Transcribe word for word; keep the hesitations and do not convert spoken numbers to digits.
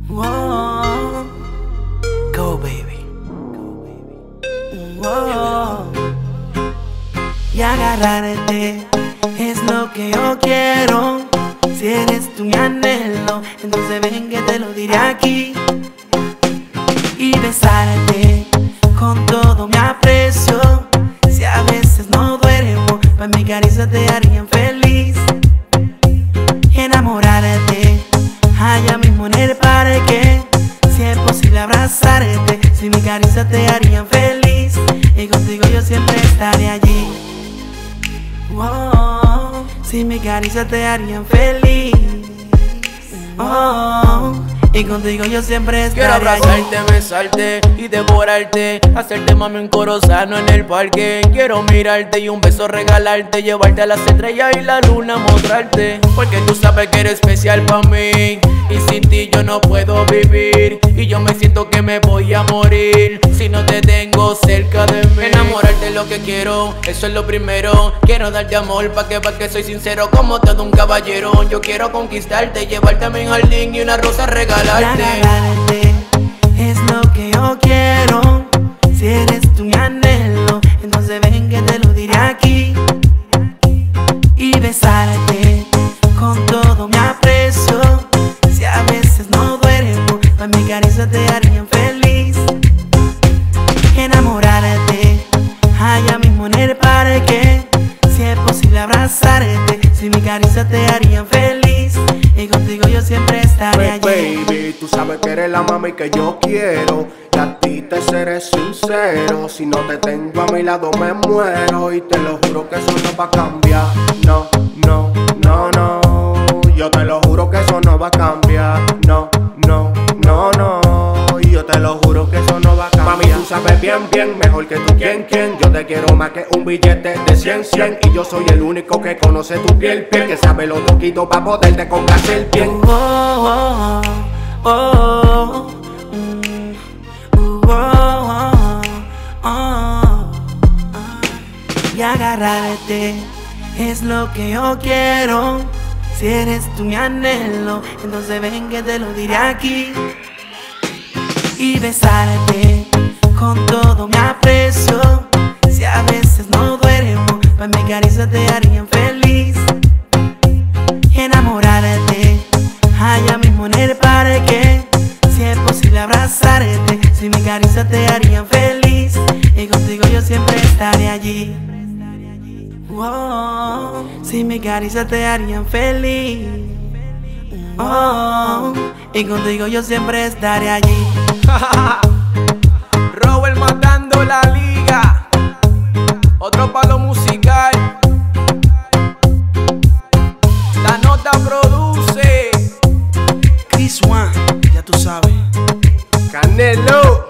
Whoa. Go baby. Whoa. Y agarrarte es lo que yo quiero. Si eres tú mi anhelo, entonces ven que te lo diré aquí. Y besarte con todo mi aprecio. Si a veces no duermo, pues mi caricia te harían feliz. Y enamorarte allá mismo en el parque. Si es posible abrazarte, si mi caricia te harían feliz. Y contigo yo siempre estaré allí. Oh, si mi caricia te harían feliz. Oh, y contigo yo siempre estaré. Quiero abrazarte, allí, besarte y devorarte, hacerte mami un coro sano en el parque. Quiero mirarte y un beso regalarte, llevarte a las estrellas y la luna mostrarte. Porque tú sabes que eres especial para mí, y sin ti yo no puedo vivir. Y yo me siento que me voy a morir si no te tengo cerca de mí. Enamorarte es lo que quiero, eso es lo primero. Quiero darte amor pa' que, pa' que soy sincero como todo un caballero. Yo quiero conquistarte, llevarte a mi jardín y una rosa regalarte. Y agarrarte es lo que yo quiero. Si eres tú mi anhelo, entonces ven que te lo diré aquí. Y besarte con todo mi aprecio. Si a veces no duermo, pues mi caricia te harían feliz. Enamorarte allá mismo en el parque. Si es posible abrazarte, si mi caricia te harían feliz. Y contigo yo siempre estaré allí. Baby, tú sabes que eres la mami que yo quiero, y a ti te seré sincero. Si no te tengo a mi lado me muero, y te lo juro que eso no va a cambiar. No, no, no, no. Yo te lo juro que eso no va a cambiar. No, no, no, no. Y yo te lo juro que eso no va a cambiar. Mami, tú sabes bien, bien, mejor que tú quien, quien. Yo te quiero más que un billete de cien, cien. Y yo soy el único que conoce tu piel, piel. Que sabe lo poquito pa' poderte complacer bien. Oh, oh, oh, mm, oh, oh, oh, oh. Y agarrarte es lo que yo quiero. Si eres tú mi anhelo, entonces ven que te lo diré aquí. Y besarte con todo mi aprecio. Si a veces no duermo, pues mi caricia te harían feliz. Y enamorarte allá mismo en el parque. Si es posible abrazarte, si mi caricia te harían feliz. Y contigo yo siempre estaré allí. Oh, si mi caricia te harían feliz. Oh, y contigo yo siempre estaré allí. Robert matando la liga, otro palo musical. La nota produce Chris One, ya tú sabes. Canelo.